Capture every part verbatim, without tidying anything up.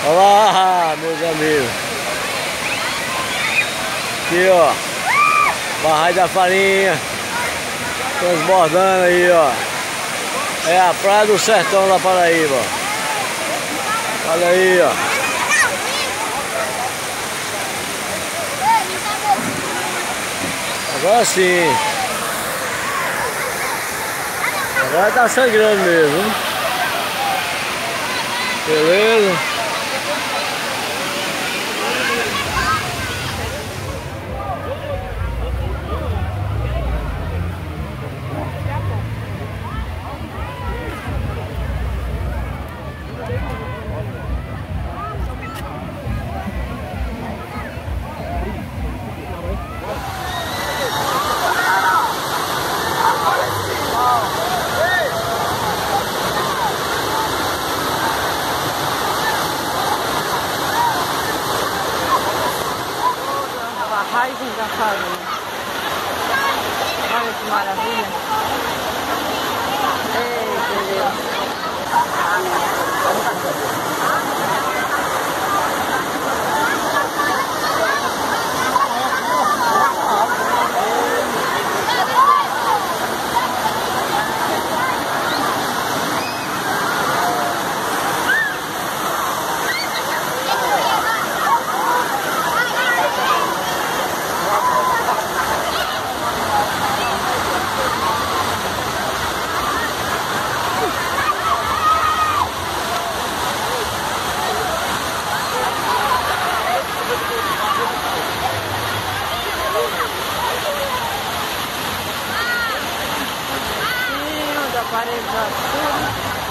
Olá, meus amigos. Aqui, ó. Barragem da Farinha. Transbordando aí, ó. É a Praia do Sertão da Paraíba. Olha aí, ó. Agora sim. Agora tá sangrando mesmo, hein? Beleza. Barragem da Farinha. Olha que maravilha. Eita Deus. Aparelhado tudo.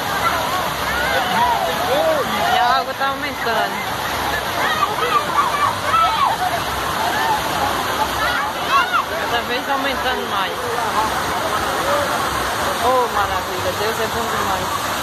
E a água tá aumentando. Cada vez aumentando mais. Oh, maravilha, Deus é bom demais.